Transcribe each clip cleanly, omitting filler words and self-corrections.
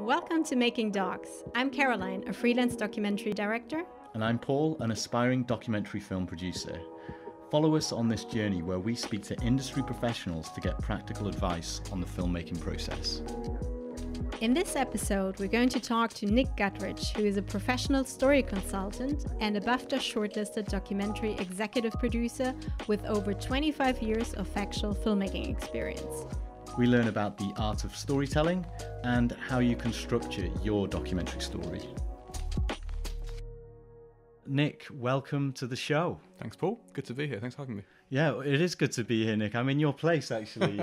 Welcome to Making Docs. I'm Caroline, a freelance documentary director. And I'm Paul, an aspiring documentary film producer. Follow us on this journey where we speak to industry professionals to get practical advice on the filmmaking process. In this episode, we're going to talk to Nic Guttridge, who is a professional story consultant and a BAFTA shortlisted documentary executive producer with over 25 years of factual filmmaking experience. We learn about the art of storytelling and how you can structure your documentary story. Nic, welcome to the show. Thanks, Paul. Good to be here. Thanks for having me. Yeah, it is good to be here, Nic. I'm in your place, actually.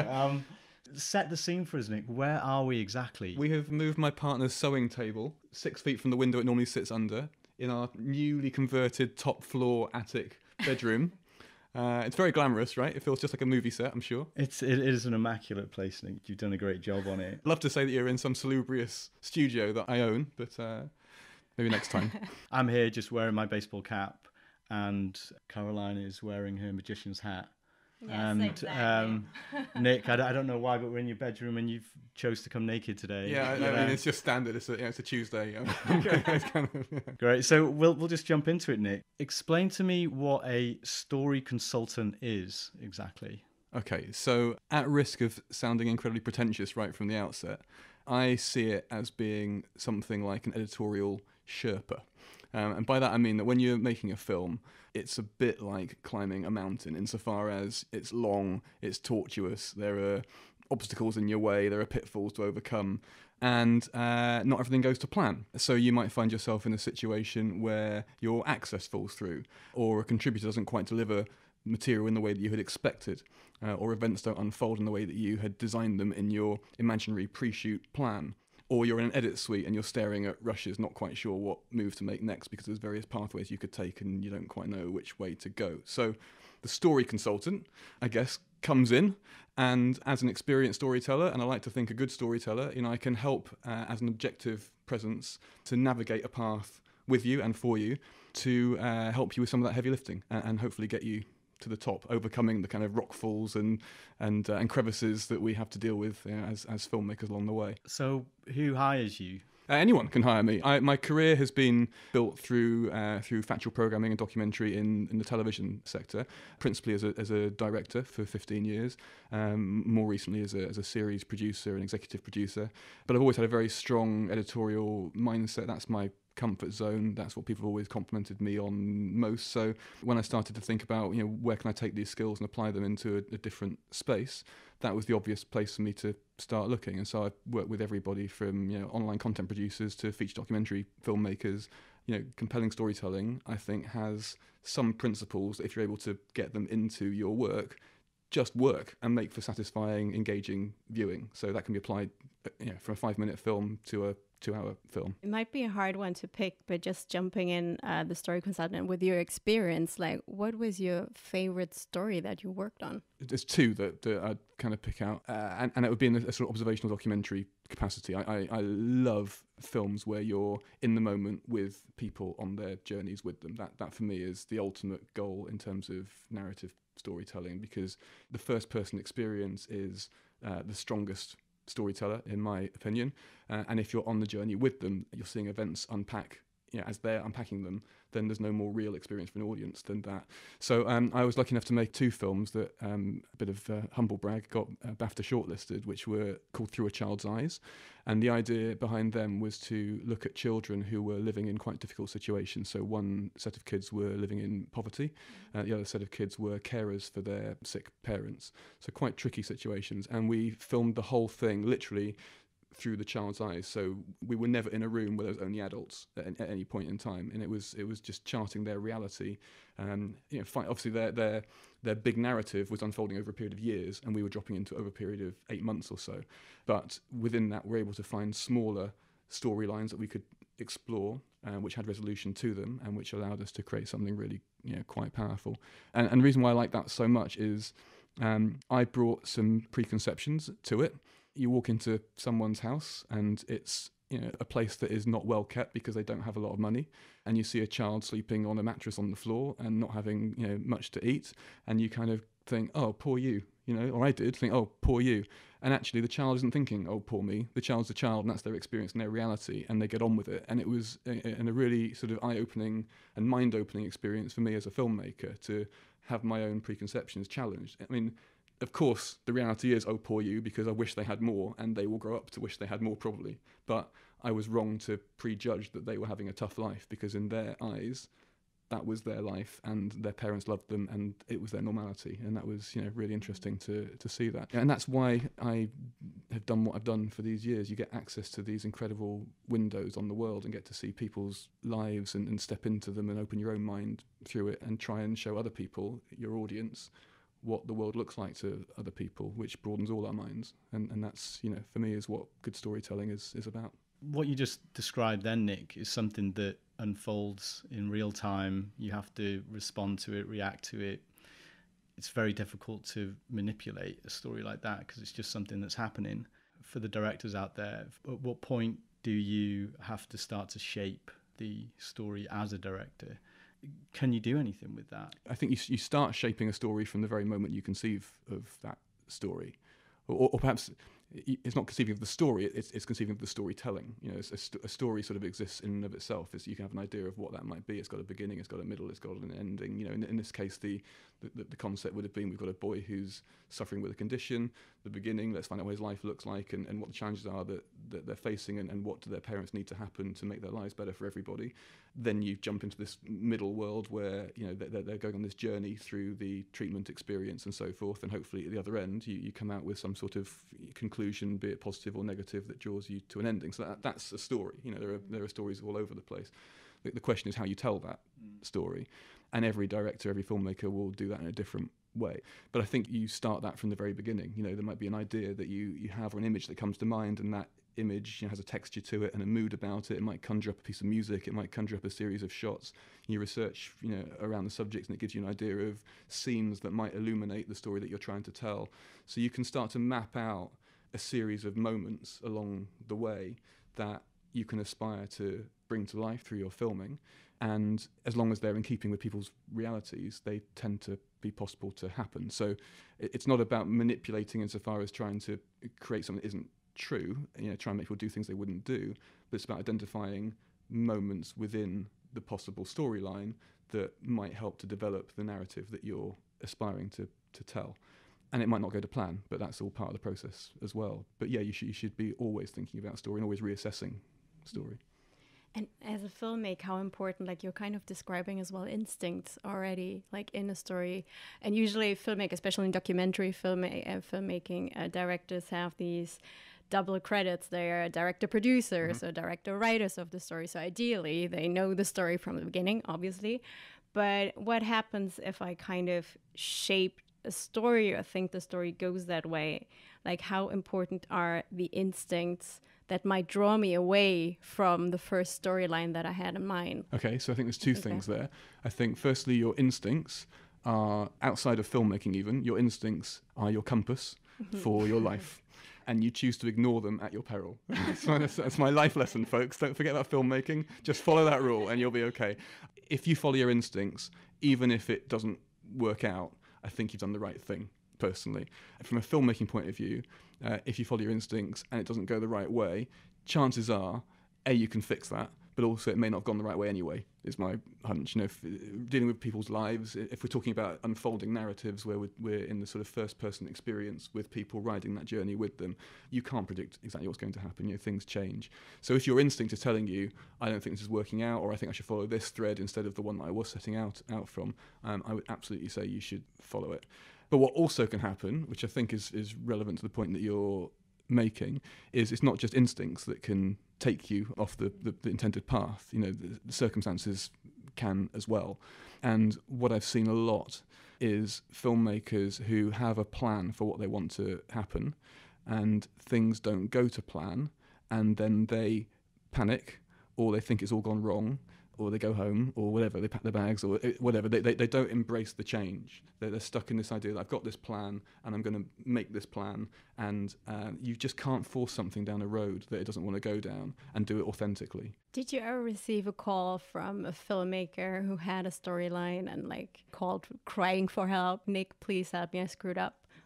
Set the scene for us, Nic. Where are we exactly? We have moved my partner's sewing table 6 feet from the window it normally sits under in our newly converted top floor attic bedroom. It's very glamorous, right? It feels just like a movie set, I'm sure. It is an immaculate place, Nic. You've done a great job on it. I'd love to say that you're in some salubrious studio that I own, but maybe next time. I'm here just wearing my baseball cap, and Caroline is wearing her magician's hat. Yes, and exactly. Nic, I don't know why, but we're in your bedroom and you've chose to come naked today. Yeah, I mean, it's just standard. It's a Tuesday. It's kind of, yeah. Great. So we'll just jump into it, Nic. Explain to me what a story consultant is exactly. Okay, so at risk of sounding incredibly pretentious right from the outset, I see it as being something like an editorial Sherpa. And by that I mean that when you're making a film, it's a bit like climbing a mountain insofar as it's long, it's tortuous, there are obstacles in your way, there are pitfalls to overcome, and not everything goes to plan. So you might find yourself in a situation where your access falls through, or a contributor doesn't quite deliver material in the way that you had expected, or events don't unfold in the way that you had designed them in your imaginary pre-shoot plan. Or you're in an edit suite and you're staring at rushes, not quite sure what move to make next because there's various pathways you could take and you don't quite know which way to go. So the story consultant, I guess, comes in, and as an experienced storyteller, and I like to think a good storyteller, I can help as an objective presence to navigate a path with you and for you to help you with some of that heavy lifting and hopefully get you to the top, overcoming the kind of rock falls and crevices that we have to deal with as filmmakers along the way. So who hires you? Anyone can hire me. My career has been built through factual programming and documentary in the television sector, principally as a director for 15 years, more recently as a series producer and executive producer. But I've always had a very strong editorial mindset. That's my comfort zone. That's what people have always complimented me on most. So when I started to think about, where can I take these skills and apply them into a different space, that was the obvious place for me to start looking. And so I've worked with everybody from, online content producers to feature documentary filmmakers. Compelling storytelling, I think, has some principles that if you're able to get them into your work, just work and make for satisfying, engaging viewing. So that can be applied, from a 5-minute film to a 2-hour film. It might be a hard one to pick, but just jumping in the story consultant with your experience, what was your favorite story that you worked on? There's two that I'd kind of pick out, and it would be in a sort of observational documentary capacity. I love films where you're in the moment with people on their journeys with them. That for me is the ultimate goal in terms of narrative storytelling, because the first person experience is the strongest storyteller, in my opinion, and if you're on the journey with them, you're seeing events unpack as they're unpacking them, then there's no more real experience for an audience than that. So I was lucky enough to make 2 films that, a bit of humble brag, got BAFTA shortlisted, which were called Through a Child's Eyes. And the idea behind them was to look at children who were living in quite difficult situations. So one set of kids were living in poverty, the other set of kids were carers for their sick parents. So quite tricky situations. And we filmed the whole thing literally through the child's eyes. So we were never in a room where there was only adults at any point in time, and it was just charting their reality. Obviously their big narrative was unfolding over a period of years, and we were dropping into over a period of 8 months or so. But within that, we're able to find smaller storylines that we could explore, which had resolution to them, and which allowed us to create something really, quite powerful. And the reason why I like that so much is I brought some preconceptions to it. You walk into someone's house and it's a place that is not well kept because they don't have a lot of money, and you see a child sleeping on a mattress on the floor and not having much to eat, and you kind of think, oh, poor you, or I did think, oh, poor you. And actually the child isn't thinking, oh, poor me. The child's a child, and that's their experience and their reality, and they get on with it. And it was a really sort of eye-opening and mind-opening experience for me as a filmmaker to have my own preconceptions challenged. I mean, of course, the reality is, oh, poor you, because I wish they had more, and they will grow up to wish they had more probably. But I was wrong to prejudge that they were having a tough life, because in their eyes, that was their life, and their parents loved them, and it was their normality. And that was, really interesting to see that. And that's why I have done what I've done for these years. You get access to these incredible windows on the world and get to see people's lives and step into them and open your own mind through it and try and show other people, your audience, what the world looks like to other people, which broadens all our minds. And that's, for me, is what good storytelling is about. What you just described then, Nic, is something that unfolds in real time. You have to respond to it, react to it. It's very difficult to manipulate a story like that because it's just something that's happening. For the directors out there, at what point do you have to start to shape the story as a director? Can you do anything with that? I think you start shaping a story from the very moment you conceive of that story. Or perhaps it's not conceiving of the story, it's conceiving of the storytelling. A story sort of exists in and of itself. You can have an idea of what that might be. It's got a beginning, it's got a middle, it's got an ending. In this case, the concept would have been, we've got a boy who's suffering with a condition. The beginning, let's find out what his life looks like and what the challenges are that they're facing and what do their parents need to happen to make their lives better for everybody. Then you jump into this middle world where they're going on this journey through the treatment experience and so forth, and hopefully at the other end you come out with some sort of conclusion, be it positive or negative, that draws you to an ending. So that's a story. There are stories all over the place. The question is how you tell that story, and every director, every filmmaker will do that in a different way. But I think you start that from the very beginning. There might be an idea that you have, or an image that comes to mind, and that image has a texture to it and a mood about it. It might conjure up a piece of music, it might conjure up a series of shots. You research around the subjects, and it gives you an idea of scenes that might illuminate the story that you're trying to tell. So you can start to map out a series of moments along the way that you can aspire to bring to life through your filming. And as long as they're in keeping with people's realities, they tend to be possible to happen. So it's not about manipulating insofar as trying to create something that isn't true, try and make people do things they wouldn't do, but it's about identifying moments within the possible storyline that might help to develop the narrative that you're aspiring to tell. And it might not go to plan, but that's all part of the process as well. But yeah, you should be always thinking about story and always reassessing story. And as a filmmaker, how important, you're kind of describing as well, instincts already, in a story. And usually filmmakers, especially in documentary filmmaking, directors have these double credits. They're director-producers or director-writers of the story. So ideally, they know the story from the beginning, obviously. But what happens if I kind of shape a story or think the story goes that way? How important are the instincts that might draw me away from the first storyline that I had in mind? Okay, so I think there's two things there. I think firstly, your instincts are outside of filmmaking even. Your instincts are your compass for your life. And you choose to ignore them at your peril. That's my life lesson, folks. Don't forget about filmmaking. Just follow that rule and you'll be okay. If you follow your instincts, even if it doesn't work out, I think you've done the right thing, personally. From a filmmaking point of view, if you follow your instincts and it doesn't go the right way, chances are, A, you can fix that, but also it may not have gone the right way anyway, is my hunch. Dealing with people's lives, if we're talking about unfolding narratives where we're in the sort of first-person experience with people riding that journey with them, you can't predict exactly what's going to happen. Things change. So if your instinct is telling you, I don't think this is working out, or I think I should follow this thread instead of the one that I was setting out from, I would absolutely say you should follow it. But what also can happen, which I think is relevant to the point that you're making, is it's not just instincts that can take you off the intended path. The circumstances can as well. And what I've seen a lot is filmmakers who have a plan for what they want to happen, and things don't go to plan, and then they panic, or they think it's all gone wrong, or they go home, or whatever, they pack their bags, or whatever. They don't embrace the change. They're stuck in this idea that I've got this plan, and I'm going to make this plan, and you just can't force something down a road that it doesn't want to go down, and do it authentically. Did you ever receive a call from a filmmaker who had a storyline and called crying for help? Nic, please help me, I screwed up.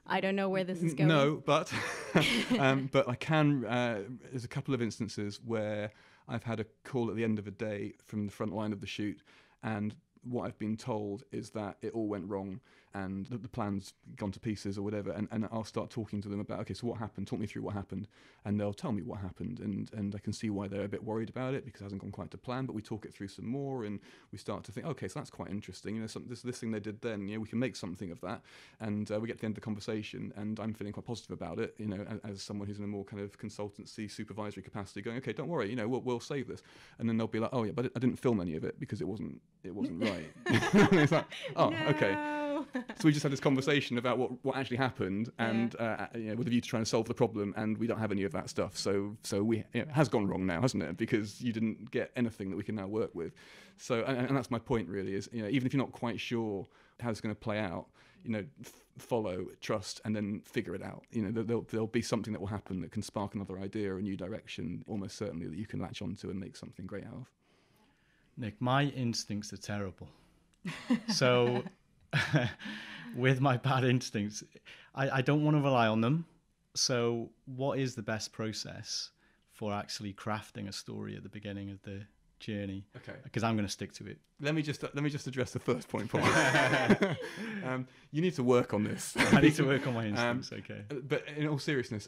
I don't know where this is going. No, but but I can. There's a couple of instances where I've had a call at the end of a day from the front line of the shoot, and what I've been told is that it all went wrong and that the plan's gone to pieces or whatever, and I'll start talking to them about, okay, so what happened? Talk me through what happened. And they'll tell me what happened, and I can see why they're a bit worried about it because it hasn't gone quite to plan, but we talk it through some more and we start to think, okay, so that's quite interesting. You know, this thing they did then, you know, we can make something of that. And we get to the end of the conversation and I'm feeling quite positive about it, you know, as someone who's in a more kind of consultancy, supervisory capacity going, okay, don't worry, you know, we'll save this. And then they'll be like, oh yeah, but I didn't film any of it because it wasn't right. It's like, oh, no. Okay. So we just had this conversation about what actually happened, and you know, with a view to trying to solve the problem, and we don't have any of that stuff. So it has gone wrong now, hasn't it? Because you didn't get anything that we can now work with. So and that's my point really, is, you know, even if you're not quite sure how it's going to play out, you know, follow, trust, and then figure it out. You know, there'll be something that will happen that can spark another idea or a new direction, almost certainly, that you can latch onto and make something great out of. Nick, my instincts are terrible. So with my bad instincts, I don't want to rely on them. So what is the best process for actually crafting a story at the beginning of the journey? Okay. Because I'm going to stick to it. Let me just address the first point, Paul. You need to work on this. I need to work on my instincts. Okay. But in all seriousness,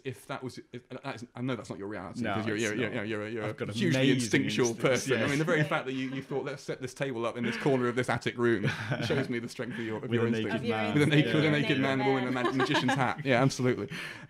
I know that's not your reality, No, because you're a got hugely instinctual instincts, person. yes. I mean, the very fact that you thought, let's set this table up in this corner of this attic room shows me the strength of your instinct. With a naked man, a woman, a magician's hat. Yeah, absolutely.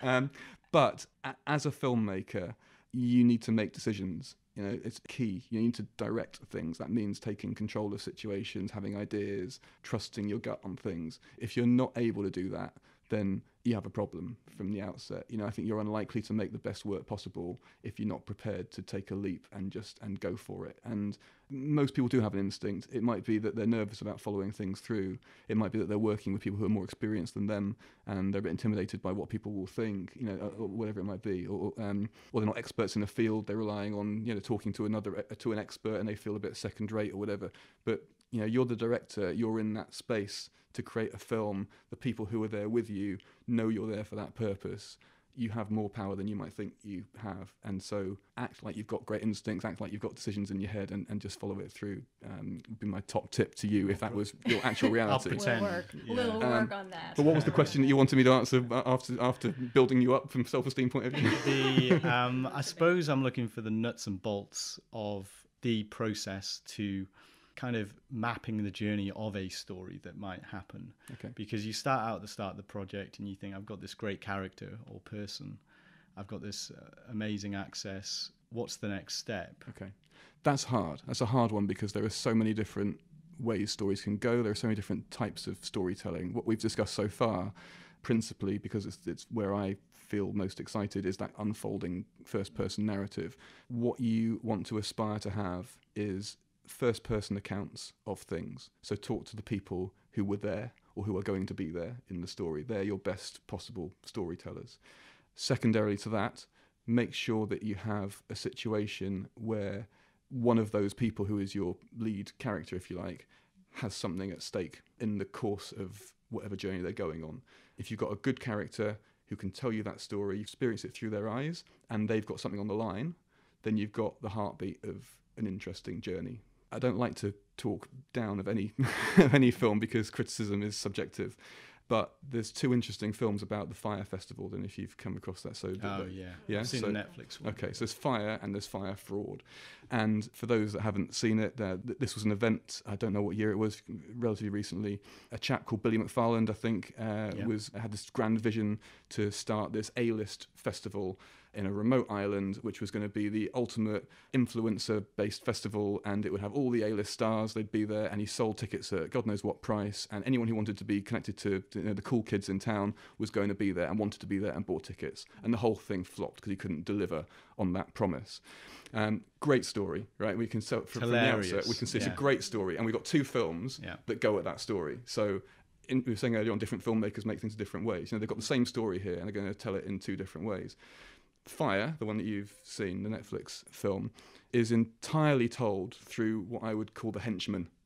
But as a filmmaker, you need to make decisions. You know, it's key. You need to direct things. That means taking control of situations, having ideas, trusting your gut on things. If you're not able to do that, then you have a problem from the outset. You know, I think you're unlikely to make the best work possible if you're not prepared to take a leap and go for it. And most people do have an instinct. It might be that they're nervous about following things through. It might be that they're working with people who are more experienced than them and they're a bit intimidated by what people will think, you know, or whatever it might be. Or they're not experts in a field. They're relying on, you know, talking to an expert and they feel a bit second rate or whatever. But, you know, you're the director. You're in that space to create a film. The people who are there with you know you're there for that purpose. You have more power than you might think you have. And so act like you've got great instincts, act like you've got decisions in your head, and just follow it through. Would be my top tip to you if that was your actual reality. I'll pretend. We'll work on that. But what was the question that you wanted me to answer after building you up from self-esteem point of view? I suppose I'm looking for the nuts and bolts of the process to kind of mapping the journey of a story that might happen. Okay. Because you start out at the start of the project and you think, I've got this great character or person, I've got this amazing access, what's the next step? Okay. That's hard. That's a hard one because there are so many different ways stories can go. There are so many different types of storytelling. What we've discussed so far, principally because it's where I feel most excited, is that unfolding first-person narrative. What you want to aspire to have is first-person accounts of things. So talk to the people who were there or who are going to be there in the story. They're your best possible storytellers. Secondarily to that, make sure that you have a situation where one of those people who is your lead character, if you like, has something at stake in the course of whatever journey they're going on. If you've got a good character who can tell you that story, you experience it through their eyes, and they've got something on the line, then you've got the heartbeat of an interesting journey. I don't like to talk down of any any film because criticism is subjective, but there's two interesting films about the Fire Festival. I don't know if you've come across that. Yeah, I've seen the Netflix one. Okay, so there's Fire and there's Fire Fraud, and for those that haven't seen it, this was an event. I don't know what year it was. Relatively recently, a chap called Billy McFarland, I think, had this grand vision to start this A-list festival in a remote island, which was going to be the ultimate influencer-based festival, and it would have all the A-list stars. They'd be there, and he sold tickets at God knows what price, and anyone who wanted to be connected to the cool kids in town was going to be there and wanted to be there and bought tickets. And the whole thing flopped because he couldn't deliver on that promise. Great story, right? We can sell from the outset. We can see it's a great story, and we've got two films that go at that story. So we were saying earlier on, different filmmakers make things in different ways. You know, they've got the same story here, and they're going to tell it in two different ways. Fire, the one that you've seen, the Netflix film, is entirely told through what I would call the henchman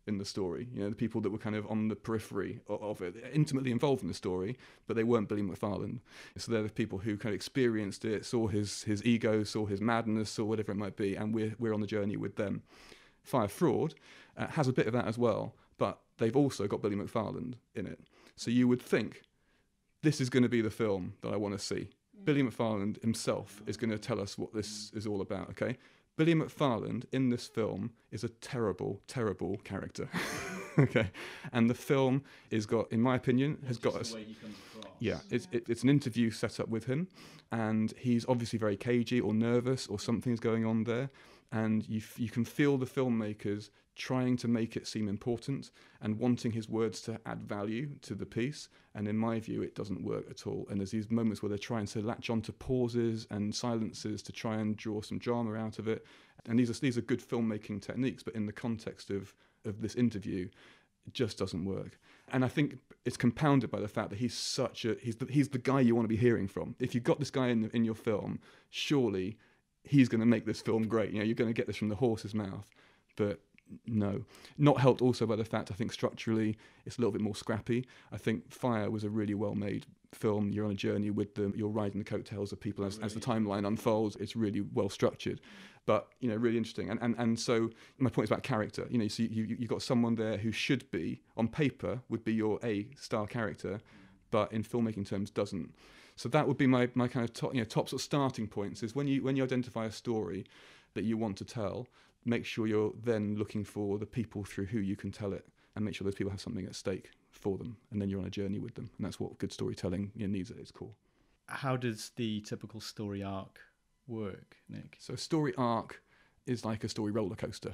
in the story. You know, the people that were kind of on the periphery of it, intimately involved in the story, but they weren't Billy McFarland. So they're the people who kind of experienced it, saw his ego, saw his madness, saw whatever it might be, and we're on the journey with them. Fire Fraud has a bit of that as well, but they've also got Billy McFarland in it. So you would think, this is going to be the film that I want to see. Billy McFarland himself is going to tell us what this is all about, okay? Billy McFarland in this film is a terrible, terrible character. Okay? And the film is got, in my opinion, has got us. Yeah, it's an interview set up with him, and he's obviously very cagey or nervous or something's going on there, and you can feel the filmmakers trying to make it seem important and wanting his words to add value to the piece. And in my view, it doesn't work at all. And there's these moments where they're trying to latch onto pauses and silences to try and draw some drama out of it. And these are good filmmaking techniques, but in the context of this interview, it just doesn't work. And I think it's compounded by the fact that he's the guy you want to be hearing from. If you've got this guy in your film, surely he's going to make this film great. You know, you're going to get this from the horse's mouth. But no. Not helped also by the fact, I think structurally it's a little bit more scrappy. I think Fire was a really well-made film. You're on a journey with them. You're riding the coattails of people as the timeline unfolds. It's really well structured, but you know, really interesting. And so my point is about character. You know, so you've got someone there who should be on paper would be your A-star character, but in filmmaking terms doesn't. So that would be my kind of top sort of starting points. Is when you identify a story that you want to tell, make sure you're then looking for the people through who you can tell it, and make sure those people have something at stake for them, and then you're on a journey with them. And that's what good storytelling needs at its core. How does the typical story arc work, Nick? So a story arc is like a story roller coaster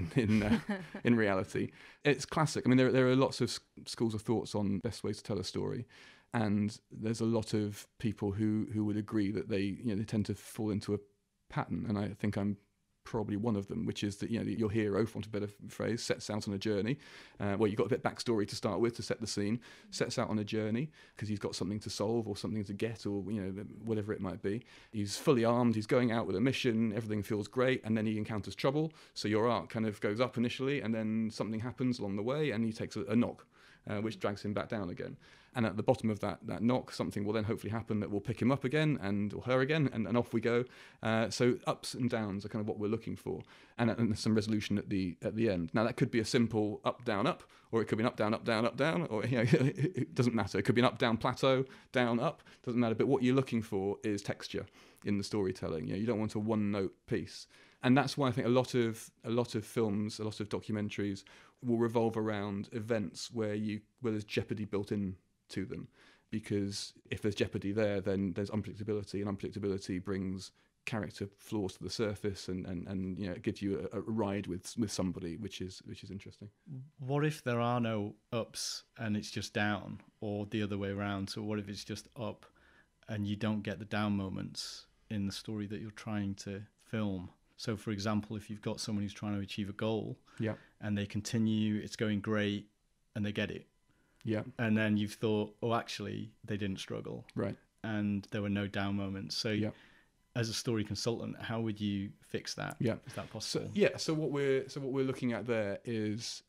in reality. It's classic. I mean, there are lots of schools of thoughts on best ways to tell a story, and there's a lot of people who would agree that they tend to fall into a pattern, and I think I'm probably one of them, which is that your hero, for want of a better phrase, sets out on a journey. Well, you've got a bit of backstory to start with to set the scene, sets out on a journey because he's got something to solve or something to get, or whatever it might be. He's fully armed, he's going out with a mission, everything feels great, and then he encounters trouble. So your arc kind of goes up initially, and then something happens along the way, and he takes a knock, which drags him back down again. And at the bottom of that knock, something will then hopefully happen that will pick him up again or her again, and off we go. So ups and downs are kind of what we're looking for, and some resolution at the end. Now that could be a simple up down up, or it could be an up down up down up down, or it doesn't matter. It could be an up down plateau, down up, doesn't matter. But what you're looking for is texture in the storytelling. You don't want a one note piece. And that's why I think a lot of films, a lot of documentaries will revolve around events where there's jeopardy built in to them, because if there's jeopardy there, then there's unpredictability, and unpredictability brings character flaws to the surface, and it gives you a ride with somebody, which is interesting. What if there are no ups and it's just down, or the other way around? So what if it's just up and you don't get the down moments in the story that you're trying to film? So for example, if you've got someone who's trying to achieve a goal, and they continue, it's going great, and they get it. Yeah. And then you've thought, oh, actually, they didn't struggle. Right. And there were no down moments. So as a story consultant, how would you fix that? Yeah. Is that possible? So what we're looking at there is,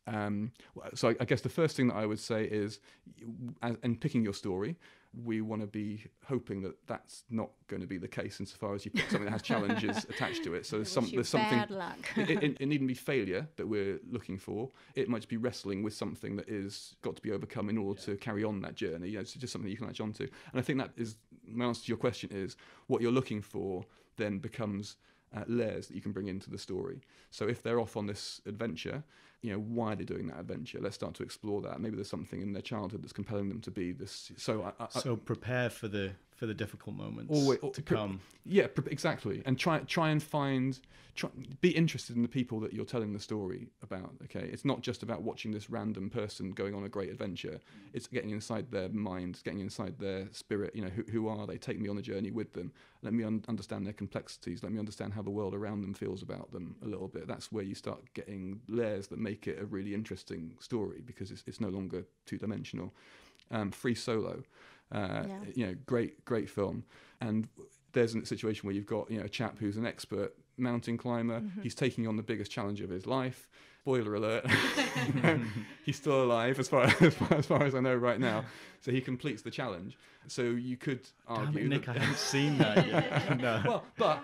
so I guess the first thing that I would say is, in picking your story, we want to be hoping that that's not going to be the case insofar as you pick something that has challenges attached to it. So there's something. Bad luck. It needn't be failure that we're looking for. It might be wrestling with something that is got to be overcome in order to carry on that journey. It's just something you can latch onto. And I think that is my answer to your question is what you're looking for then becomes layers that you can bring into the story. So if they're off on this adventure, why are they doing that adventure? Let's start to explore that. Maybe there's something in their childhood that's compelling them to be this. So prepare for the difficult moments to come. Yeah, exactly. And try and be interested in the people that you're telling the story about. Okay, it's not just about watching this random person going on a great adventure. It's getting inside their mind, getting inside their spirit. Who are they? Take me on a journey with them. Let me understand their complexities. Let me understand how the world around them feels about them a little bit. That's where you start getting layers that make it a really interesting story, because it's no longer two-dimensional. Free Solo, great film, and there's a situation where you've got a chap who's an expert mountain climber. He's taking on the biggest challenge of his life. Spoiler alert, he's still alive as far as I know right now. So he completes the challenge. So you could argue, Nick, I haven't seen that yet. No. Well,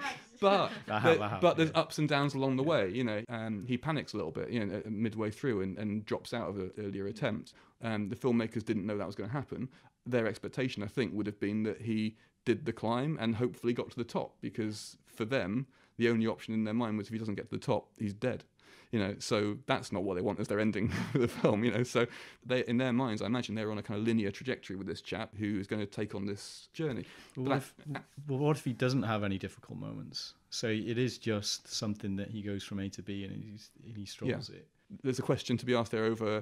but there's ups and downs along the way. He panics a little bit, midway through and drops out of an earlier attempt. The filmmakers didn't know that was going to happen. Their expectation, I think, would have been that he did the climb and hopefully got to the top, because for them, the only option in their mind was if he doesn't get to the top, he's dead. So that's not what they want as their ending for the film. So they, in their minds, I imagine they're on a kind of linear trajectory with this chap who is going to take on this journey. What if he doesn't have any difficult moments? So it is just something that he goes from A to B and he strolls it. There's a question to be asked there over,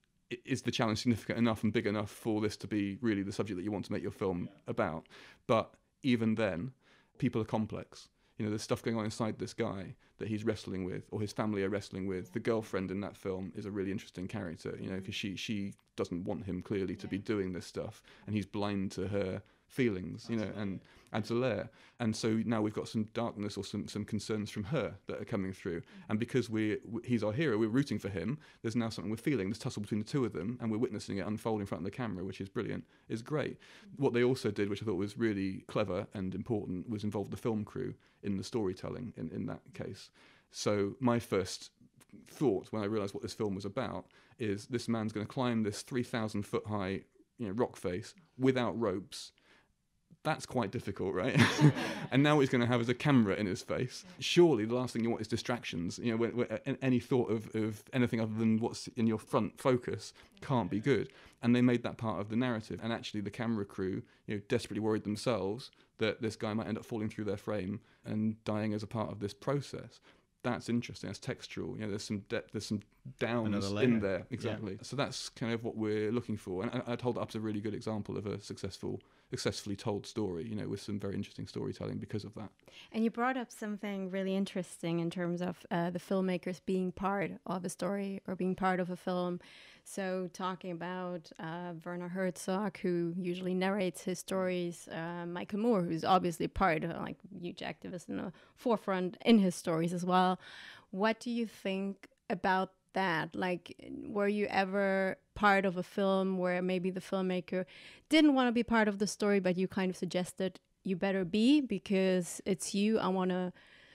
is the challenge significant enough and big enough for this to be really the subject that you want to make your film about? But even then, people are complex. There's stuff going on inside this guy that he's wrestling with, or his family are wrestling with. The girlfriend in that film is a really interesting character, because she doesn't want him clearly to be doing this stuff, and he's blind to her feelings, and adds a layer. And so now we've got some darkness or some concerns from her that are coming through. And because he's our hero, we're rooting for him, there's now something we're feeling, this tussle between the two of them, and we're witnessing it unfold in front of the camera, which is brilliant, is great. What they also did, which I thought was really clever and important, was involve the film crew in the storytelling in that case. So my first thought when I realised what this film was about is this man's going to climb this 3,000 foot high rock face without ropes. That's quite difficult, right? And now what he's going to have is a camera in his face. Surely the last thing you want is distractions. When any thought of anything other than what's in your front focus can't be good. And they made that part of the narrative. And actually the camera crew, desperately worried themselves that this guy might end up falling through their frame and dying as a part of this process. That's interesting. That's textural. There's some depth, there's some downs in there. Exactly. Yeah. So that's kind of what we're looking for. And I'd hold that up as a really good example of a successfully told story, with some very interesting storytelling because of that. And you brought up something really interesting in terms of the filmmakers being part of a story or being part of a film. So talking about Werner Herzog, who usually narrates his stories, Michael Moore, who's obviously part of huge activist in the forefront in his stories as well. What do you think about that? Were you ever part of a film where maybe the filmmaker didn't want to be part of the story, but you kind of suggested you better be because it's you, I want to,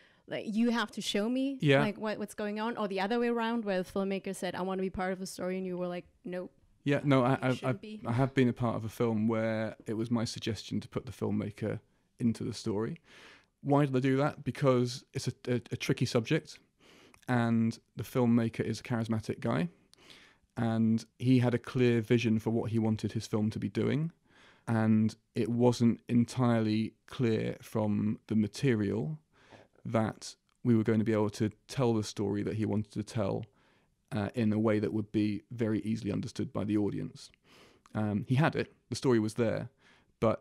you have to show me what's going on, or the other way around where the filmmaker said I want to be part of a story and you were like, nope. Yeah, no, I have been a part of a film where it was my suggestion to put the filmmaker into the story. Why did I do that? Because it's a tricky subject, and the filmmaker is a charismatic guy, and he had a clear vision for what he wanted his film to be doing, and it wasn't entirely clear from the material that we were going to be able to tell the story that he wanted to tell in a way that would be very easily understood by the audience. He had it, the story was there, but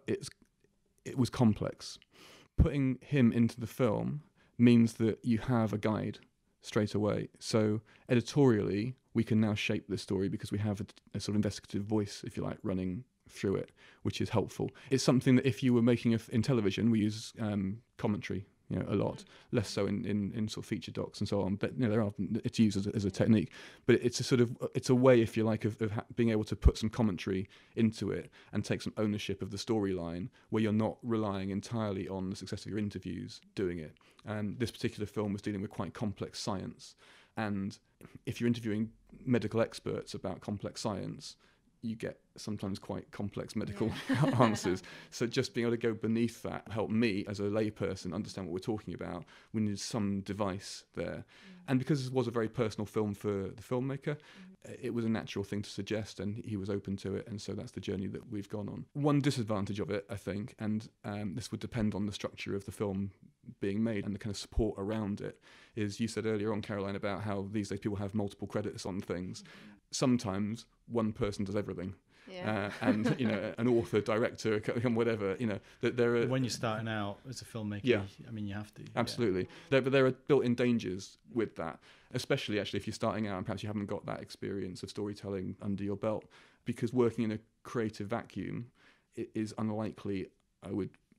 it was complex. Putting him into the film means that you have a guide straight away. So editorially, we can now shape this story because we have a sort of investigative voice, if you like, running through it, which is helpful. It's something that if you were making in television, we use commentary, a lot, less so in sort of feature docs and so on. But it's used as a technique. But it's a way, if you like, of being able to put some commentary into it and take some ownership of the storyline, where you're not relying entirely on the success of your interviews doing it. And this particular film was dealing with quite complex science, and if you're interviewing medical experts about complex science, you get sometimes quite complex medical answers. So just being able to go beneath that helped me as a layperson understand what we're talking about. We needed some device there. And because this was a very personal film for the filmmaker, it was a natural thing to suggest, and he was open to it. And so that's the journey that we've gone on. One disadvantage of it, I think, and this would depend on the structure of the film being made and the kind of support around it, is you said earlier on, Caroline, about how these days people have multiple credits on things. Sometimes one person does everything. Yeah. And an author, director, whatever, that there are. When you're starting out as a filmmaker, you have to. Absolutely. Yeah. But there are built-in dangers with that, especially actually if you're starting out and perhaps you haven't got that experience of storytelling under your belt, because working in a creative vacuum is unlikely, I would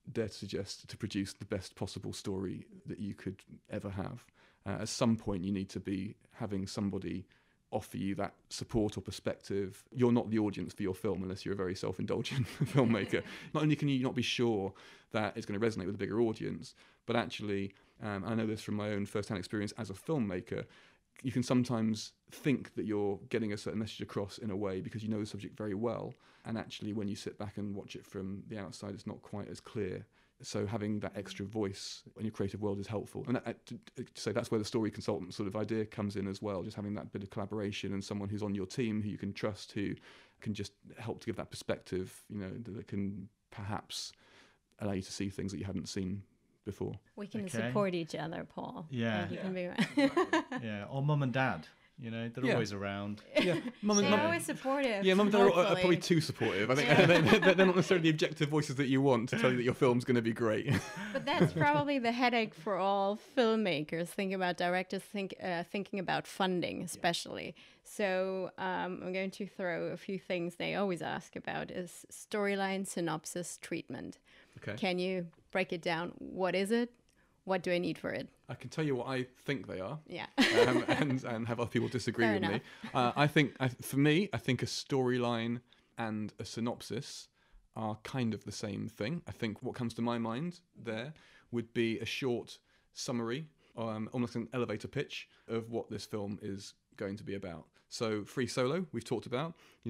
dare to suggest, to produce the best possible story that you could ever have. At some point, you need to be having somebody offer you that support or perspective. You're not the audience for your film unless you're a very self-indulgent filmmaker. Not only can you not be sure that it's going to resonate with a bigger audience, but actually, I know this from my own first-hand experience as a filmmaker, you can sometimes think that you're getting a certain message across in a way because you know the subject very well, and actually when you sit back and watch it from the outside, it's not quite as clear. So having that extra voice in your creative world is helpful. And so that's where the story consultant sort of idea comes in as well, just having that bit of collaboration and someone who's on your team who you can trust, who can just help to give that perspective, that can perhaps allow you to see things that you hadn't seen before. We can support each other, Paul. Yeah. You can be yeah, or mum and dad. They're always around. Yeah, they're always supportive. Yeah, mum and dad are probably too supportive. I think they're not necessarily the objective voices that you want to tell you that your film's going to be great. But that's probably the headache for all filmmakers, thinking about directors, thinking about funding especially. So I'm going to throw a few things they always ask about is storyline, synopsis, treatment. Okay. Can you break it down? What is it? What do I need for it? I can tell you what I think they are. Yeah. and have other people disagree Fair with enough. me. For me, I think a storyline and a synopsis are kind of the same thing. I think what comes to my mind there would be a short summary, almost an elevator pitch of what this film is going to be about. So Free Solo, we've talked about,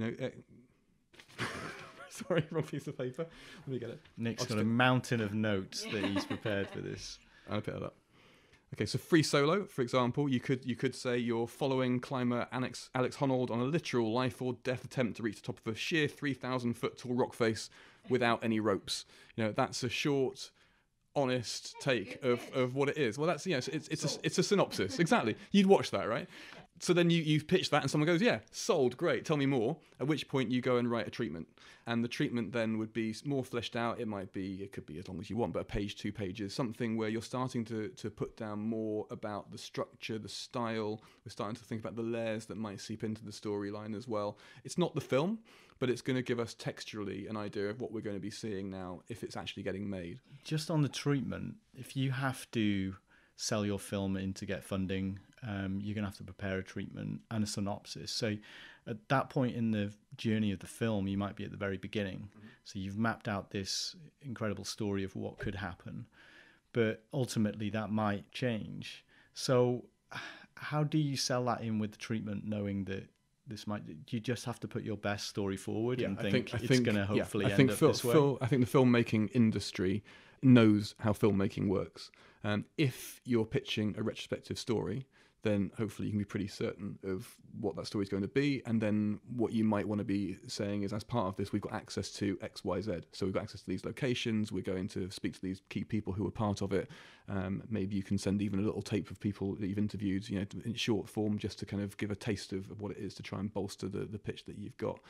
sorry, wrong piece of paper. Let me get it. Nick's got a mountain of notes that he's prepared for this. I'll pick that up. Okay, so Free Solo, for example, you could say you're following climber Alex Honnold on a literal life or death attempt to reach the top of a sheer 3,000-foot tall rock face without any ropes. That's a short, honest take of what it is. Well, that's it's a synopsis. Exactly. You'd watch that, right? So then you've pitched that and someone goes, yeah, sold, great, tell me more. At which point you go and write a treatment. And the treatment then would be more fleshed out. It could be as long as you want, but a page, 2 pages, something where you're starting to put down more about the structure, the style. We're starting to think about the layers that might seep into the storyline as well. It's not the film, but it's going to give us texturally an idea of what we're going to be seeing now if it's actually getting made. Just on the treatment, if you have to sell your film in to get funding, you're going to have to prepare a treatment and a synopsis. So at that point in the journey of the film, you might be at the very beginning. Mm-hmm. So you've mapped out this incredible story of what could happen, but ultimately that might change. So how do you sell that in with the treatment, knowing that this might? Do you just have to put your best story forward and think it's going to hopefully end up this way? I think the filmmaking industry knows how filmmaking works. If you're pitching a retrospective story, then hopefully you can be pretty certain of what that story is going to be. And then what you might want to be saying is, as part of this, we've got access to X, Y, Z. So we've got access to these locations. We're going to speak to these key people who are part of it. Maybe you can send even a little tape of people that you've interviewed, in short form, just to kind of give a taste of what it is to try and bolster the pitch that you've got.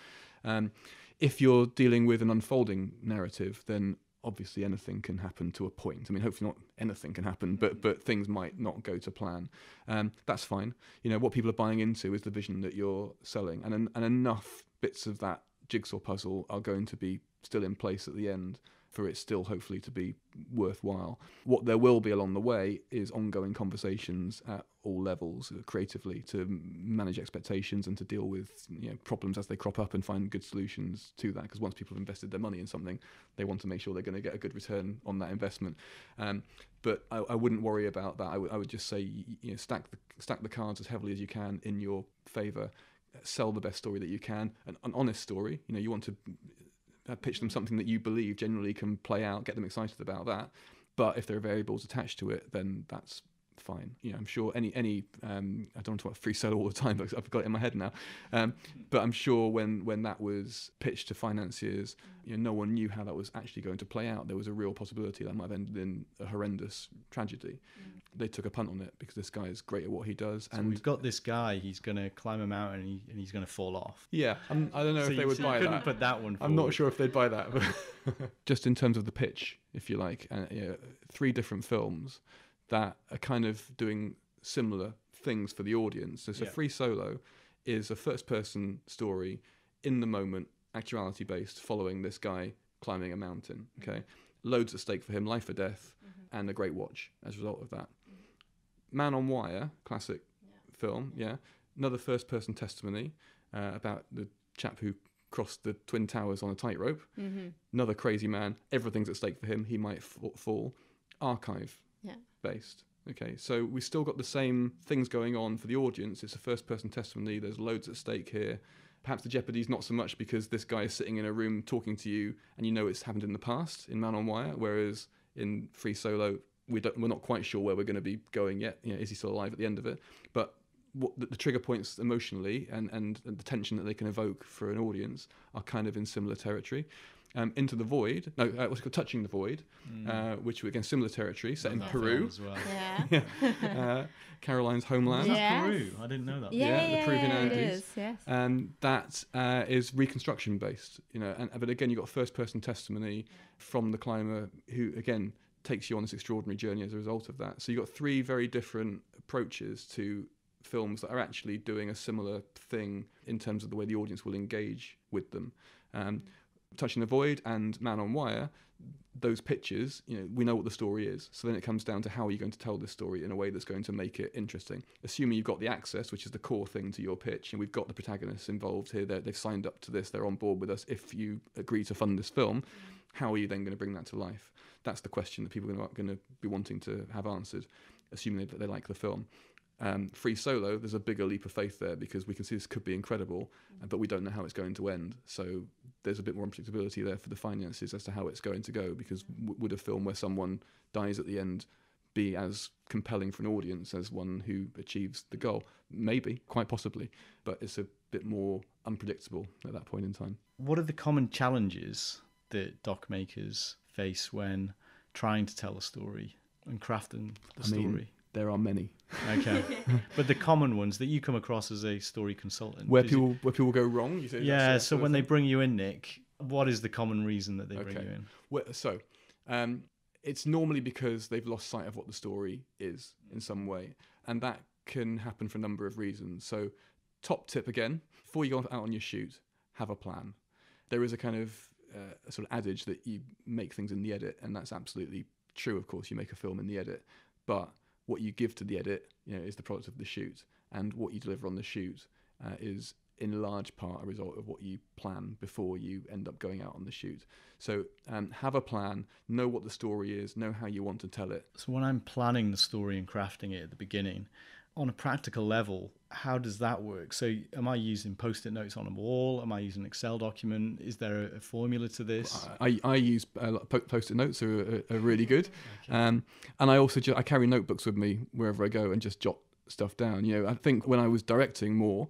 If you're dealing with an unfolding narrative, then obviously anything can happen to a point. I mean, hopefully not anything can happen, but things might not go to plan. That's fine. What people are buying into is the vision that you're selling, and enough bits of that jigsaw puzzle are going to be still in place at the end for it still hopefully to be worthwhile. What there will be along the way is ongoing conversations at all levels creatively to manage expectations and to deal with problems as they crop up and find good solutions to that, because once people have invested their money in something, they want to make sure they're going to get a good return on that investment. But I wouldn't worry about that. I would just say stack the cards as heavily as you can in your favour. Sell the best story that you can, an honest story. You want to pitch them something that you believe generally can play out, get them excited about that. But if there are variables attached to it, then that's fine. I'm sure any I don't want to talk about Free Solo all the time, but I've got it in my head now. But I'm sure when that was pitched to financiers, no one knew how that was actually going to play out. There was a real possibility that might have ended in a horrendous tragedy. They took a punt on it because this guy is great at what he does. So and we've got this guy, he's going to climb a mountain and he's going to fall off. Yeah, I don't know if they would buy that. Couldn't put that one forward. I'm not sure if they'd buy that. But just in terms of the pitch, if you like, 3 different films that are kind of doing similar things for the audience. So Free Solo is a first-person story, in the moment, actuality-based, following this guy climbing a mountain. Okay, loads at stake for him, life or death, and a great watch as a result of that. Man on Wire, classic film, another first-person testimony about the chap who crossed the Twin Towers on a tightrope. Another crazy man, everything's at stake for him, he might fall. Archive-based. Okay, so we've still got the same things going on for the audience. It's a first-person testimony. There's loads at stake here. Perhaps the jeopardy's not so much because this guy is sitting in a room talking to you and you know it's happened in the past in Man on Wire, whereas in Free Solo, we're not quite sure where we're going to be going yet. Is he still alive at the end of it? But what the trigger points emotionally and the tension that they can evoke for an audience are kind of in similar territory. Into the Void, what's called Touching the Void, which again similar territory, set in Peru. As well. Caroline's homeland. That's Peru. I didn't know that. The Peruvian Andes. Yes. That is reconstruction based, but again you've got first-person testimony from the climber who again takes you on this extraordinary journey as a result of that. So you've got three very different approaches to films that are actually doing a similar thing in terms of the way the audience will engage with them. Touching the Void and Man on Wire, those pictures, we know what the story is. So then it comes down to how are you going to tell this story in a way that's going to make it interesting. Assuming you've got the access, which is the core thing to your pitch, and we've got the protagonists involved here, they've signed up to this, they're on board with us. If you agree to fund this film, how are you then going to bring that to life? That's the question that people are going to be wanting to have answered, assuming that they like the film. Free Solo, there's a bigger leap of faith there because we can see this could be incredible, but we don't know how it's going to end. So there's a bit more unpredictability there for the finances as to how it's going to go, because would a film where someone dies at the end be as compelling for an audience as one who achieves the goal? Maybe, quite possibly, but it's a bit more unpredictable at that point in time. What are the common challenges that doc makers face when trying to tell a story and crafting the story? There are many. Okay, but the common ones that you come across as a story consultant, where people go wrong. You say so when they bring you in, Nick, what is the common reason that they bring you in? Well, it's normally because they've lost sight of what the story is in some way, and that can happen for a number of reasons. So, top tip again: before you go out on your shoot, have a plan. There is a kind of a sort of adage that you make things in the edit, and that's absolutely true. Of course, you make a film in the edit, but what you give to the edit, is the product of the shoot, and what you deliver on the shoot is in large part a result of what you plan before you end up going out on the shoot. So have a plan, know what the story is, know how you want to tell it. So when I'm planning the story and crafting it at the beginning, on a practical level, how does that work? So am I using Post-it notes on a wall? Am I using an Excel document? Is there a formula to this? I use Post-it notes are really good. Okay. And I also I carry notebooks with me wherever I go and just jot stuff down. I think when I was directing more,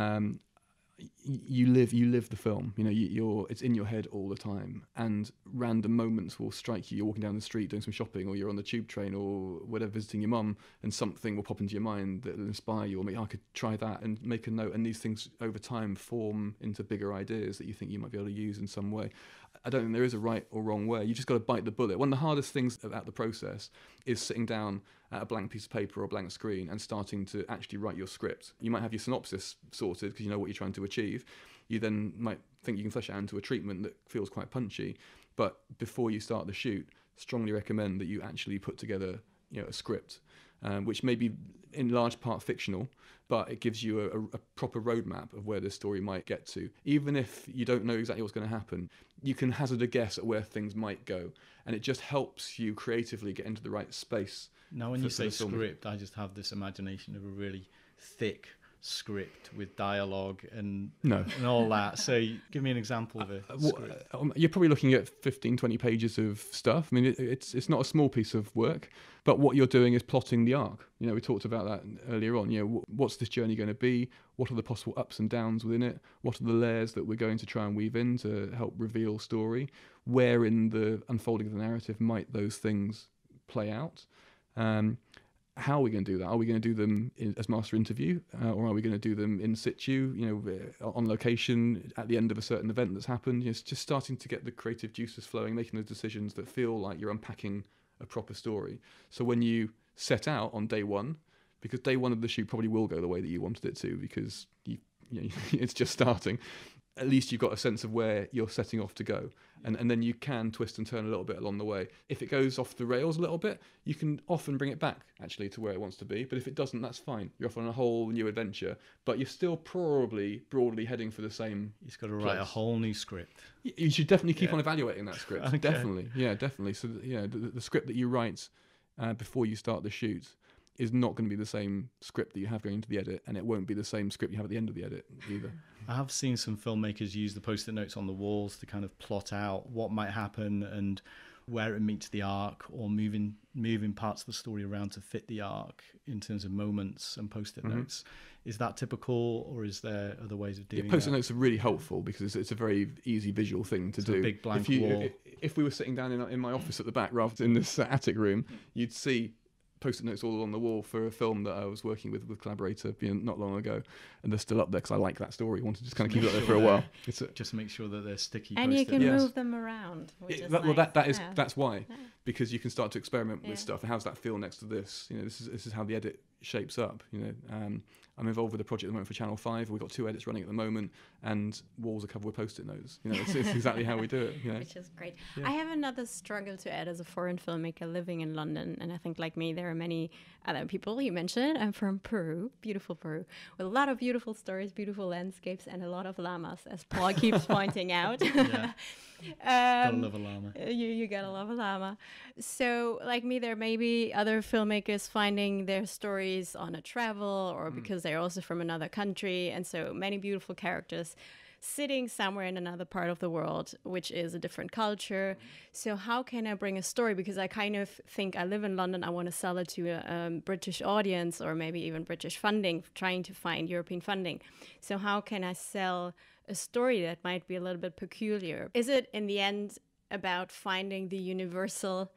you live the film. It's in your head all the time, and random moments will strike you. You're walking down the street doing some shopping, or you're on the tube train or whatever visiting your mum, and something will pop into your mind that will inspire you, or I could try that and make a note. And these things over time form into bigger ideas that you think you might be able to use in some way. I don't think there is a right or wrong way. You just got to bite the bullet. One of the hardest things about the process is sitting down at a blank piece of paper or a blank screen and starting to actually write your script. You might have your synopsis sorted because you know what you're trying to achieve. You then might think you can flesh it out into a treatment that feels quite punchy. But before you start the shoot, strongly recommend that you actually put together a script, which may be in large part fictional, but it gives you a proper roadmap of where this story might get to. Even if you don't know exactly what's going to happen, you can hazard a guess at where things might go, and it just helps you creatively get into the right space. Now, when you say script, I just have this imagination of a really thick script with dialogue and all that. So give me an example of a script. You're probably looking at 15, 20 pages of stuff. I mean, it's not a small piece of work, but what you're doing is plotting the arc. We talked about that earlier on. What's this journey going to be? What are the possible ups and downs within it? What are the layers that we're going to try and weave in to help reveal story? Where in the unfolding of the narrative might those things play out? How are we going to do that? Are we going to do them as master interview, or are we going to do them in situ, on location at the end of a certain event that's happened? It's just starting to get the creative juices flowing, making those decisions that feel like you're unpacking a proper story. So when you set out on day one, because day one of the shoot probably will go the way that you wanted it to, because it's just starting. at least you've got a sense of where you're setting off to go. And then you can twist and turn a little bit along the way. If it goes off the rails a little bit, you can often bring it back, actually, to where it wants to be. But if it doesn't, that's fine. You're off on a whole new adventure. But you're still probably broadly heading for the same He's got to write a whole new script. You should definitely keep on evaluating that script. Okay. Definitely. Yeah, definitely. So, the script that you write before you start the shoot is not going to be the same script that you have going into the edit, and it won't be the same script you have at the end of the edit either. I have seen some filmmakers use the post-it notes on the walls to kind of plot out what might happen and where it meets the arc, or moving parts of the story around to fit the arc in terms of moments and post-it notes. Is that typical, or is there other ways of doing post-it that? notes are really helpful because it's a very easy visual thing to do. A big blank wall. If we were sitting down in my office at the back rather than in this attic room, you'd see post-it notes all on the wall for a film that I was working with collaborator not long ago, and they're still up there because I like that story. I want to just kind of keep it up there for a while. Just make sure that they're sticky. And you can Yes. move them around. That's why, because you can start to experiment with stuff. And how's that feel next to this? This is how the edit shapes up. I'm involved with a project at the moment for Channel 5. We've got 2 edits running at the moment, and walls are covered with post-it notes. It's exactly how we do it. Which is great. Yeah. I have another struggle to add as a foreign filmmaker living in London, and I think like me, there are many other people. You mentioned I'm from Peru, beautiful Peru, with a lot of beautiful stories, beautiful landscapes, and a lot of llamas, as Paul keeps pointing out. Gotta love a llama. You gotta love a llama. So, like me, there may be other filmmakers finding their stories on a travel, or because they're also from another country, and so many beautiful characters sitting somewhere in another part of the world, which is a different culture. So how can I bring a story? Because I kind of think I live in London, I want to sell it to a British audience, or maybe even British funding, trying to find European funding. So how can I sell a story that might be a little bit peculiar? Is it in the end about finding the universal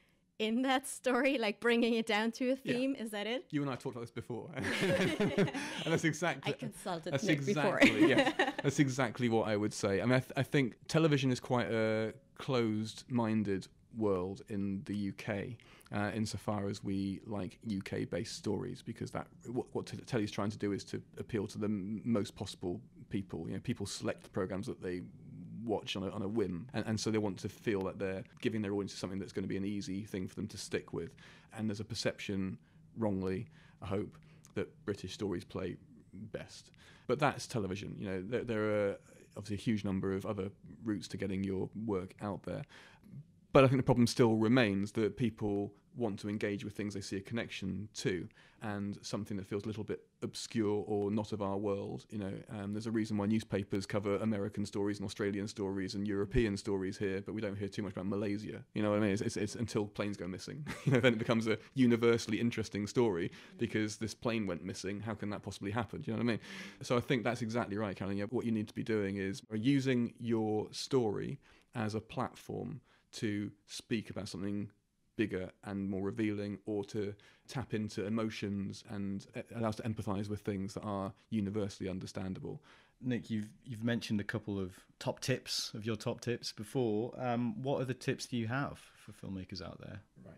in that story, like bringing it down to a theme? Is that it? You and I talked about this before. And that's exactly... I consulted Nic before. That's exactly what I would say. I mean, I think television is quite a closed-minded world in the UK, insofar as we like UK-based stories, because what telly's trying to do is to appeal to the most possible people. People select the programmes that they watch on a whim, and so they want to feel that they're giving their audience something that's going to be an easy thing for them to stick with. And there's a perception, wrongly, I hope, that British stories play best. But that's television. There are obviously a huge number of other routes to getting your work out there. But I think the problem still remains that people want to engage with things they see a connection to, and something that feels a little bit obscure or not of our world. There's a reason why newspapers cover American stories and Australian stories and European stories here, but we don't hear too much about Malaysia. You know what I mean? It's until planes go missing. Then it becomes a universally interesting story because this plane went missing. How can that possibly happen? Do you know what I mean? So I think that's exactly right, Caroline. What you need to be doing is using your story as a platform to speak about something bigger and more revealing, or to tap into emotions and allow us to empathise with things that are universally understandable. Nic, you've mentioned a couple of your top tips before. What other tips do you have for filmmakers out there? Right.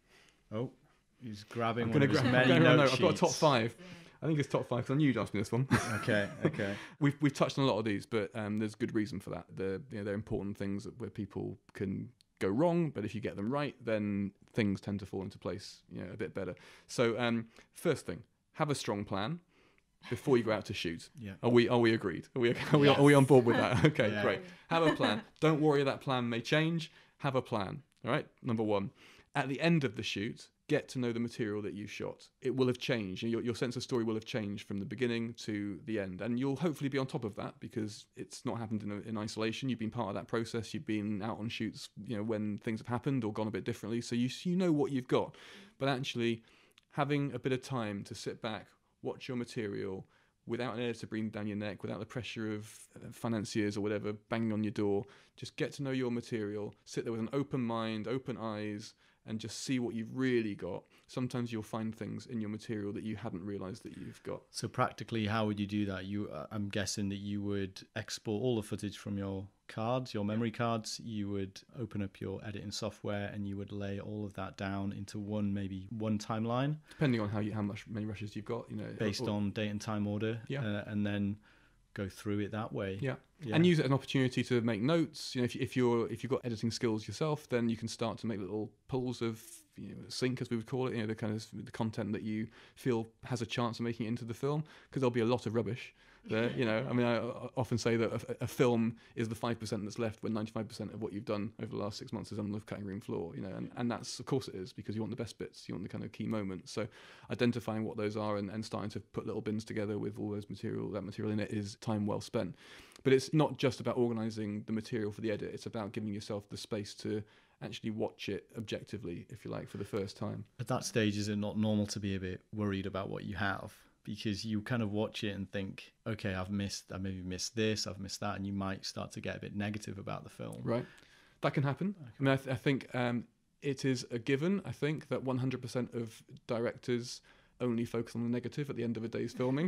Oh, he's grabbing one of his many note sheets. I've got a top 5. I think it's top 5 because I knew you'd ask me this one. Okay. We've touched on a lot of these, but there's good reason for that. They're important things where people can go wrong, but if you get them right, then things tend to fall into place a bit better. So first thing, have a strong plan before you go out to shoot. Yeah. Are we agreed? Are we on board with that? Okay, yeah. Great. Have a plan. Don't worry, that plan may change. Have a plan. All right. Number 1. At the end of the shoot, get to know the material that you shot. It will have changed. Your sense of story will have changed from the beginning to the end. And you'll hopefully be on top of that because it's not happened in isolation. You've been part of that process. You've been out on shoots, when things have happened or gone a bit differently. So you know what you've got. But actually, having a bit of time to sit back, watch your material without an editor breathing down your neck, without the pressure of financiers or whatever banging on your door, just get to know your material, sit there with an open mind, open eyes, and just see what you've really got. Sometimes you'll find things in your material that you hadn't realised that you've got. So practically, how would you do that? I'm guessing that you would export all the footage from your cards, your memory cards. You would open up your editing software and you would lay all of that down into one timeline. Depending on many rushes you've got, based on date and time order. Yeah. And then go through it that way. Yeah. Yeah. And use it as an opportunity to make notes. You know, if you've got editing skills yourself, then you can start to make little pulls of, you know, sync, as we would call it. You know, the kind of the content that you feel has a chance of making it into the film, because there'll be a lot of rubbish there. You know, I mean, I often say that a film is the 5% that's left when 95% of what you've done over the last 6 months is on the cutting room floor. You know, and that's, of course it is, because you want the best bits, you want the kind of key moments. So identifying what those are and starting to put little bins together with all that material in it is time well spent. But it's not just about organising the material for the edit, it's about giving yourself the space to actually watch it objectively, if you like, for the first time. At that stage, is it not normal to be a bit worried about what you have? Because you kind of watch it and think, okay, I maybe missed this, I've missed that, and you might start to get a bit negative about the film. Right. That can happen. Okay. I mean, I think it is a given, I think, that 100% of directors only focus on the negative at the end of a day's filming.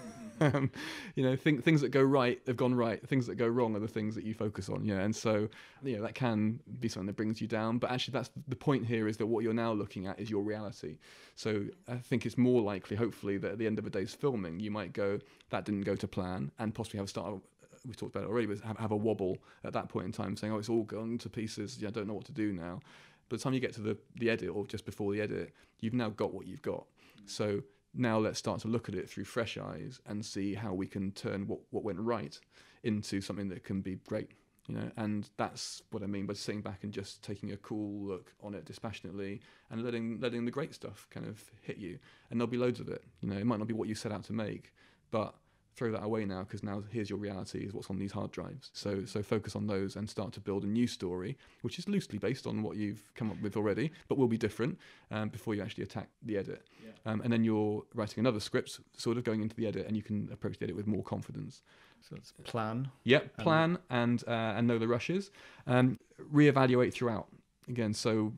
You know, things that go right have gone right. Things that go wrong are the things that you focus on. Yeah, and so, you know, that can be something that brings you down. But actually, that's the point here, is that what you're now looking at is your reality. So I think it's more likely, hopefully, that at the end of a day's filming, you might go, that didn't go to plan, and possibly have a start. We've talked about it already, but have a wobble at that point in time, saying, oh, it's all gone to pieces. Yeah, I don't know what to do now. By the time you get to the edit, or just before the edit, you've now got what you've got. So now let's start to look at it through fresh eyes and see how we can turn what went right into something that can be great, you know. And that's what I mean by sitting back and just taking a cool look on it dispassionately and letting the great stuff kind of hit you. And there'll be loads of it. You know, it might not be what you set out to make, but throw that away now, because now here's your reality, is what's on these hard drives. So focus on those and start to build a new story, which is loosely based on what you've come up with already, but will be different before you actually attack the edit. Yeah. And then you're writing another script, sort of going into the edit, and you can approach the edit with more confidence. So it's plan. Yep, plan and know the rushes. Reevaluate throughout. Again, so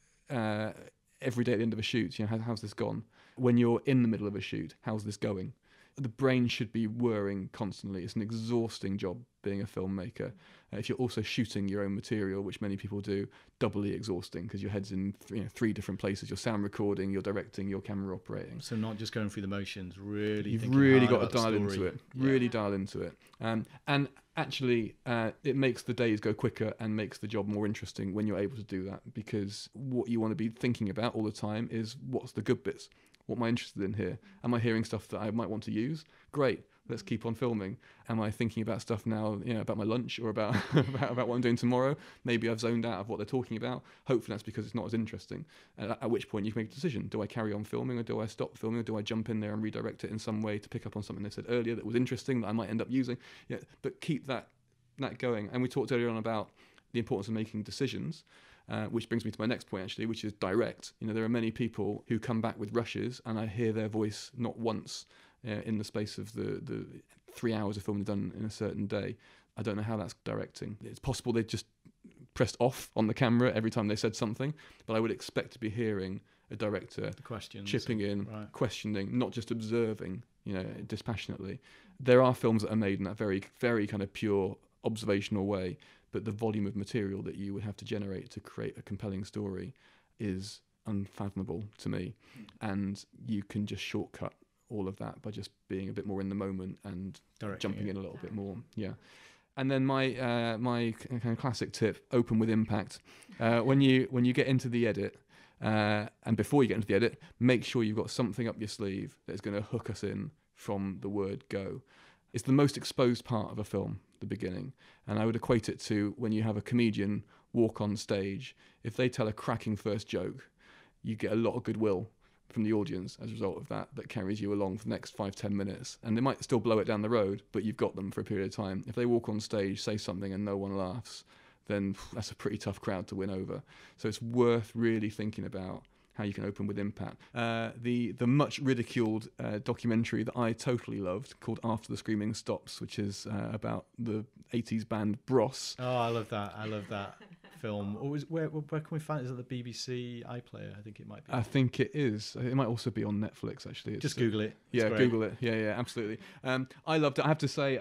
every day at the end of a shoot, you know, how's this gone? When you're in the middle of a shoot, how's this going? The brain should be whirring constantly. It's an exhausting job being a filmmaker. If you're also shooting your own material, which many people do, doubly exhausting, because your head's in three different places. You're sound recording, you're directing, you're camera operating. So not just going through the motions, really. You've really got to dial into it. Yeah. Really dial into it. And actually, it makes the days go quicker and makes the job more interesting when you're able to do that, because what you want to be thinking about all the time is, what's the good bits? What am I interested in here? Am I hearing stuff that I might want to use? Great, let's keep on filming. Am I thinking about stuff now, you know, about my lunch, or about about what I'm doing tomorrow? Maybe I've zoned out of what they're talking about. Hopefully that's because it's not as interesting. At which point you can make a decision. Do I carry on filming, or do I stop filming, or do I jump in there and redirect it in some way to pick up on something they said earlier that was interesting that I might end up using? Yeah, but keep that going. And we talked earlier on about the importance of making decisions. Which brings me to my next point, actually, which is direct. You know, there are many people who come back with rushes, and I hear their voice not once in the space of the 3 hours of filming done in a certain day. I don't know how that's directing. It's possible they just pressed off on the camera every time they said something, but I would expect to be hearing a director chipping in, right, questioning, not just observing, you know, dispassionately. There are films that are made in that very, very kind of pure observational way, but the volume of material that you would have to generate to create a compelling story is unfathomable to me. And you can just shortcut all of that by just being a bit more in the moment and jumping in a little bit more. Yeah. And then my kind of classic tip: open with impact. When you get into the edit, and before you get into the edit, make sure you've got something up your sleeve that is going to hook us in from the word go. It's the most exposed part of a film, the beginning. And I would equate it to when you have a comedian walk on stage. If they tell a cracking first joke, you get a lot of goodwill from the audience as a result of that carries you along for the next 5-10 minutes. And they might still blow it down the road, but you've got them for a period of time. If they walk on stage, say something and no one laughs, then that's a pretty tough crowd to win over. So it's worth really thinking about how you can open with impact. The much ridiculed documentary that I totally loved, called After the Screaming Stops, which is about the 80s band Bros. Oh, I love that film. Where can we find it? Is it the BBC iPlayer? I think it might be. I think it is. It might also be on Netflix, actually. Just Google it. Yeah, Google it. Yeah, absolutely. I loved it. I have to say,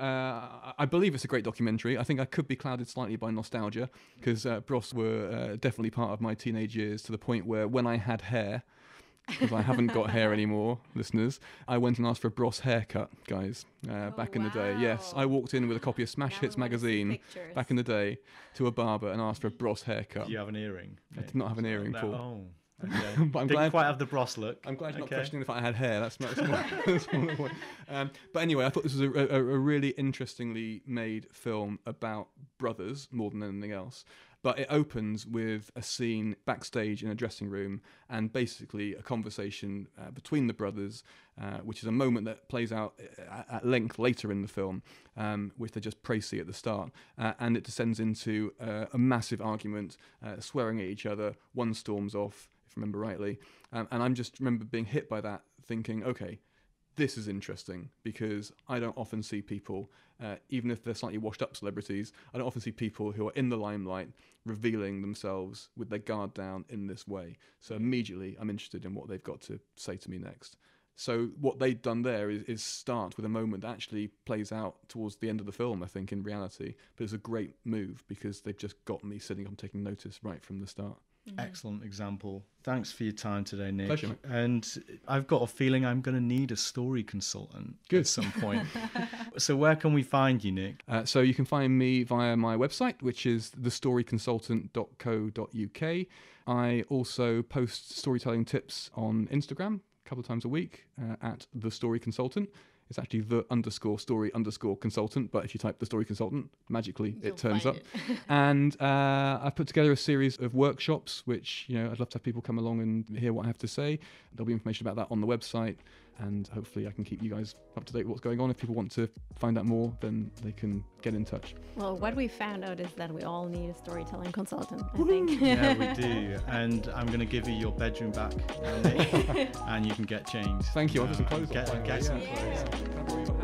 I believe it's a great documentary. I think I could be clouded slightly by nostalgia, because Bros were definitely part of my teenage years, to the point where when I had hair, because I haven't got hair anymore, listeners. I went and asked for a Bros haircut, guys, back in the day. Yes, I walked in with a copy of Smash Hits magazine back in the day to a barber and asked for a Bros haircut. Do you have an earring? I did not have an earring, Paul. Oh. Okay. But I'm Didn't glad, quite have the Bros look. I'm glad you're not questioning the fact I had hair. That's more the point. But anyway, I thought this was a really interestingly made film about brothers more than anything else. But it opens with a scene backstage in a dressing room and basically a conversation between the brothers, which is a moment that plays out at length later in the film, which they just précis at the start. And it descends into a massive argument, swearing at each other. One storms off, if I remember rightly. And I just remember being hit by that, thinking, okay, this is interesting, because I don't often see people, even if they're slightly washed up celebrities, I don't often see people who are in the limelight revealing themselves with their guard down in this way. So immediately I'm interested in what they've got to say to me next. So what they've done there is start with a moment that actually plays out towards the end of the film, I think, in reality. But it's a great move because they've just got me sitting up and taking notice right from the start. Excellent example. Thanks for your time today, Nick. Pleasure, mate. And I've got a feeling I'm going to need a story consultant at some point. So where can we find you, Nick? So you can find me via my website, which is thestoryconsultant.co.uk. I also post storytelling tips on Instagram a couple of times a week at The Story Consultant. It's actually the_story_consultant, but if you type The Story Consultant, magically it turns up. And I've put together a series of workshops, which, you know, I'd love to have people come along and hear what I have to say. There'll be information about that on the website, and hopefully I can keep you guys up to date with what's going on. If people want to find out more, then they can get in touch. Well, what we found out is that we all need a storytelling consultant, I think. Yeah, we do. And I'm going to give you your bedroom back, Nick, and you can get changed. Thank you. I'll do some clothes. Get some clothes. Yeah.